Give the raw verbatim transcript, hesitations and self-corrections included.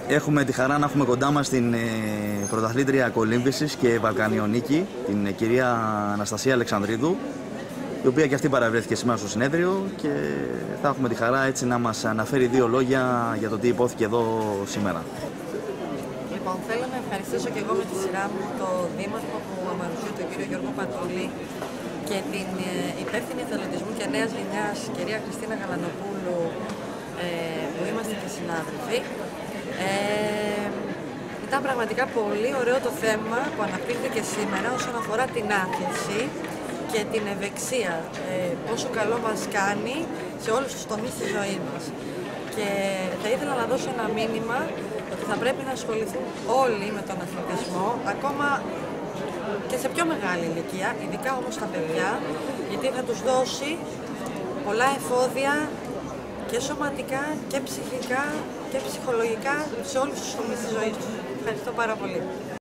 Έχουμε τη χαρά να έχουμε κοντά μας την ε, πρωταθλήτρια κολύμβησης και βαλκανιονίκη, την ε, κυρία Αναστασία Αλεξανδρίδου, η οποία και αυτή παραβρέθηκε σήμερα στο συνέδριο και θα έχουμε τη χαρά έτσι να μας αναφέρει δύο λόγια για το τι υπόθηκε εδώ σήμερα. Λοιπόν, θέλω να ευχαριστήσω και εγώ με τη σειρά μου το Δήμαρχο που αμαρουσίου, τον κύριο Γιώργο Πατούλη, και την ε, υπεύθυνη εθελοντισμού και νέας γενιάς, κυρία Χριστίνα Γαλανοπούλου, ε, που είμαστε και συνάδελφοι. Ε, ήταν πραγματικά πολύ ωραίο το θέμα που αναπτύχθηκε σήμερα όσον αφορά την άθληση και την ευεξία, ε, πόσο καλό μας κάνει σε όλους τους τομείς της ζωής μας. Και θα ήθελα να δώσω ένα μήνυμα ότι θα πρέπει να ασχοληθούν όλοι με τον αθλητισμό, ακόμα και σε πιο μεγάλη ηλικία, ειδικά όμως τα παιδιά, γιατί θα τους δώσει πολλά εφόδια και σωματικά και ψυχικά και ψυχολογικά σε όλους τους τομείς της ζωής τους. Ευχαριστώ πάρα πολύ.